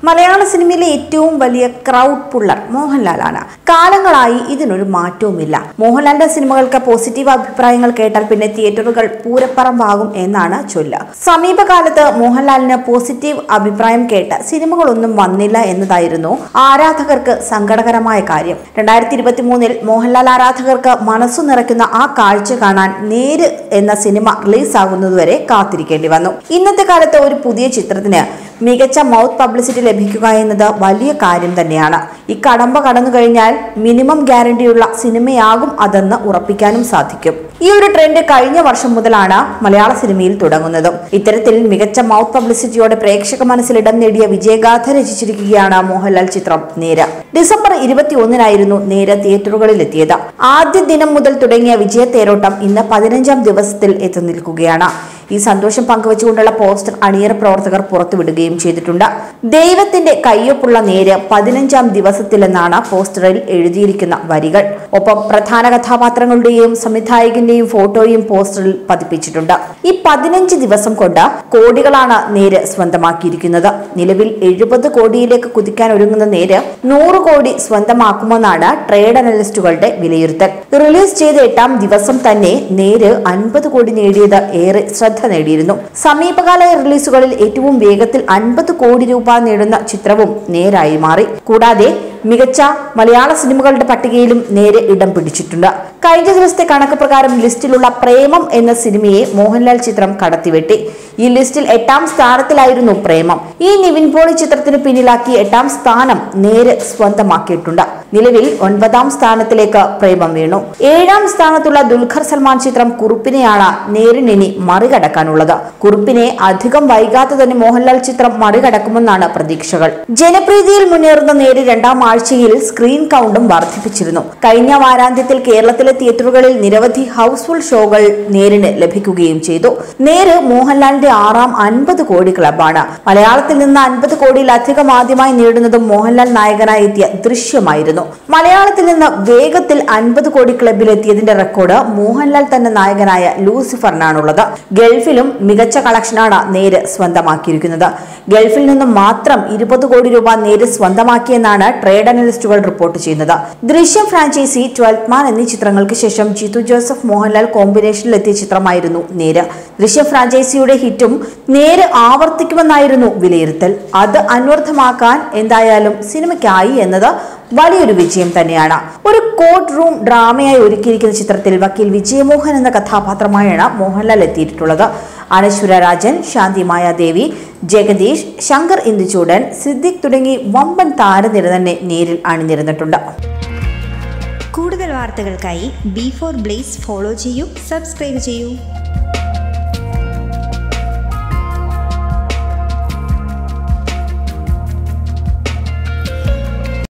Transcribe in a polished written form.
മലയാള സിനിമയിലെ ഏറ്റവും വലിയ ക്രൗഡ് പുള്ളർ മോഹൻലാലാണ്. കാലങ്ങളായി ഇതിനൊരു മാറ്റവുമില്ല. മോഹൻലാലിന്റെ സിനിമകൾക്ക് പോസിറ്റീവ് അഭിപ്രായങ്ങൾ കേട്ടാൽ പിന്നെ തിയേറ്ററുകൾ പൂരപ്പറമ്പാകും എന്നാണ് ചൊല്ല്. സമീപകാലത്ത് മോഹൻലാലിന് പോസിറ്റീവ് അഭിപ്രായം കേട്ട് സിനിമകളൊന്നും വന്നില്ല എന്നതായിരുന്നു ആരാധകർക്ക് സങ്കടകരമായ കാര്യം. 2023 മോഹൻലാൽ ആരാധകർക്ക് മനസ്സു നിറയ്ക്കുന്ന ആ കാഴ്ച കാണാൻ നേര് എന്ന സിനിമ റിലീസാകുന്നതുവരെ കാത്തിരിക്കേണ്ടി വന്നു. ഇന്നത്തെ കാലത്ത് ഒരു പുതിയ ചിത്രത്തിന് മികച്ച മൗത്ത് പബ്ലിസിറ്റി ലഭിക്കുക എന്നത് വലിയ കാര്യം തന്നെയാണ്. ഈ കടമ്പ കടന്നു കഴിഞ്ഞാൽ മിനിമം ഗ്യാരണ്ടിയുള്ള സിനിമയാകും അതെന്ന് ഉറപ്പിക്കാനും സാധിക്കും. ഈ ഒരു ട്രെൻഡ് കഴിഞ്ഞ വർഷം മുതലാണ് മലയാള സിനിമയിൽ തുടങ്ങുന്നതും. ഇത്തരത്തിൽ മികച്ച മൗത്ത് പബ്ലിസിറ്റിയോടെ പ്രേക്ഷക മനസ്സിൽ ഇടം നേടിയ വിജയഗാഥ രചിച്ചിരിക്കുകയാണ് മോഹൻലാൽ ചിത്രം നേര്. ഡിസംബർ 21 നേര് തിയേറ്ററുകളിൽ എത്തിയത്. ആദ്യ ദിനം മുതൽ തുടങ്ങിയ വിജയത്തേരോട്ടം ഇന്ന് 15ാം ദിവസത്തിൽ എത്തി നിൽക്കുകയാണ്. ഈ സന്തോഷം പങ്കുവച്ചുകൊണ്ടുള്ള പോസ്റ്റർ അണിയറ പ്രവർത്തകർ പുറത്തുവിടുകയും ചെയ്തിട്ടുണ്ട്. ദൈവത്തിന്റെ കയ്യൊപ്പുള്ള നേര് 15ാം ദിവസത്തിലെന്നാണ് പോസ്റ്ററിൽ എഴുതിയിരിക്കുന്ന വരികൾ. ഒപ്പം പ്രധാന കഥാപാത്രങ്ങളുടെയും സംവിധായകന്റെയും ഫോട്ടോയും പോസ്റ്ററിൽ പതിപ്പിച്ചിട്ടുണ്ട്. ഈ 15 ദിവസം കൊണ്ട് കോടികളാണ് നേര് സ്വന്തമാക്കിയിരിക്കുന്നത്. നിലവിൽ 70 കോടിയിലേക്ക് കുതിക്കാൻ ഒരുങ്ങുന്ന നേര് 100 കോടി സ്വന്തമാക്കുമെന്നാണ് ട്രേഡ് അനലിസ്റ്റുകളുടെ വിലയിരുത്തൽ. റിലീസ് ചെയ്ത 8ാം ദിവസം തന്നെ നേര് 50 കോടി നേടിയത് ഏറെ ശ്രദ്ധ നേടിയിരുന്നു. സമീപകാല റിലീസുകളിൽ ഏറ്റവും വേഗത്തിൽ 50 കോടി രൂപ നേടുന്ന ചിത്രവും നേരായി മാറി. കൂടാതെ മികച്ച മലയാള സിനിമകളുടെ പട്ടികയിലും നേരെ ഇടം പിടിച്ചിട്ടുണ്ട്. കഴിഞ്ഞ ദിവസത്തെ കണക്ക് പ്രകാരം ലിസ്റ്റിലുള്ള പ്രേമം എന്ന സിനിമയെ മോഹൻലാൽ ചിത്രം കടത്തിവെട്ടി. ഈ ലിസ്റ്റിൽ 8ാം സ്ഥാനത്തിലായിരുന്നു പ്രേമം. ഈ നിവിൻ പോളി ചിത്രത്തിന് പിന്നിലാക്കി 8ാം സ്ഥാനം നേര് സ്വന്തമാക്കിയിട്ടുണ്ട്. നിലവിൽ 9ാം സ്ഥാനത്തിലേക്ക് പ്രേമം വീണു. 7ാം സ്ഥാനത്തുള്ള ദുൽഖർ സൽമാൻ ചിത്രം കുറുപ്പിനെയാണ് നേരിനി മറികടക്കാനുള്ളത്. കുറുപ്പിനെ അധികം വൈകാതെ തന്നെ മോഹൻലാൽ ചിത്രം മറികടക്കുമെന്നാണ് പ്രതീക്ഷകൾ. ജനപ്രീതിയിൽ മുന്നേറുന്ന നേര് 2ാം ആഴ്ചയിൽ സ്ക്രീൻ കൗണ്ടും വർദ്ധിപ്പിച്ചിരുന്നു. കഴിഞ്ഞ വാരാന്ത്യത്തിൽ കേരളത്തിലെ തിയേറ്ററുകളിൽ നിരവധി ഹൗസ്ഫുൾ ഷോകൾ നേരിന് ലഭിക്കുകയും ചെയ്തു. നേര് മോഹൻലാലിന്റെ 6ാം 50 കോടി ക്ലബാണ്. മലയാളത്തിൽ നിന്ന് 50 കോടിയിലധികം ആദ്യമായി നേടുന്നതും മോഹൻലാൽ നായകനായി എത്തിയ ദൃശ്യമായിരുന്നു. മലയാളത്തിൽ നിന്ന് വേഗത്തിൽ 50 കോടി ക്ലബിലെത്തിയതിന്റെ റെക്കോർഡ് മോഹൻലാൽ തന്നെ നായകനായ ലൂസിഫറിനാണുള്ളത്. ഗൾഫിലും മികച്ച കളക്ഷനാണ് നേര് സ്വന്തമാക്കിയിരിക്കുന്നത്. ഗൾഫിൽ നിന്നും മാത്രം 20 കോടി രൂപ നേര് സ്വന്തമാക്കിയെന്നാണ് ട്രേഡ് അനലിസ്റ്റുകൾ റിപ്പോർട്ട് ചെയ്യുന്നത്. ദൃശ്യം ഫ്രാഞ്ചൈസി, 12th മാൻ എന്നീ ചിത്രങ്ങൾക്ക് ശേഷം ജിത്തു ജോസഫ് മോഹൻലാൽ കോമ്പിനേഷനിലെത്തിയ ചിത്രമായിരുന്നു നേര്. ദൃശ്യം ഫ്രാഞ്ചൈസിയുടെ ഹിറ്റും നേര് ആവർത്തിക്കുമെന്നായിരുന്നു വിലയിരുത്തൽ. അത് അന്വർത്ഥമാക്കാൻ എന്തായാലും സിനിമയ്ക്കായി എന്നത് വലിയൊരു വിജയം തന്നെയാണ്. ഒരു കോർട്ട് റൂം ഡ്രാമയായി ഒരുക്കിയിരിക്കുന്ന ചിത്രത്തിൽ വക്കീൽ വിജയമോഹൻ എന്ന കഥാപാത്രമായാണ് മോഹൻലാൽ എത്തിയിട്ടുള്ളത്. അനശ്വര രാജൻ, ശാന്തി മായാദേവി, ജഗദീഷ്, ശങ്കർ ഇന്ദുചൂടൻ, സിദ്ദിഖ് തുടങ്ങി വമ്പൻ താരനിര തന്നെ നേരിൽ അണിനിരന്നിട്ടുണ്ട്. കൂടുതൽ വാർത്തകൾക്കായി B4 Blaze ഫോളോ ചെയ്യൂ, സബ്സ്ക്രൈബ് ചെയ്യൂ.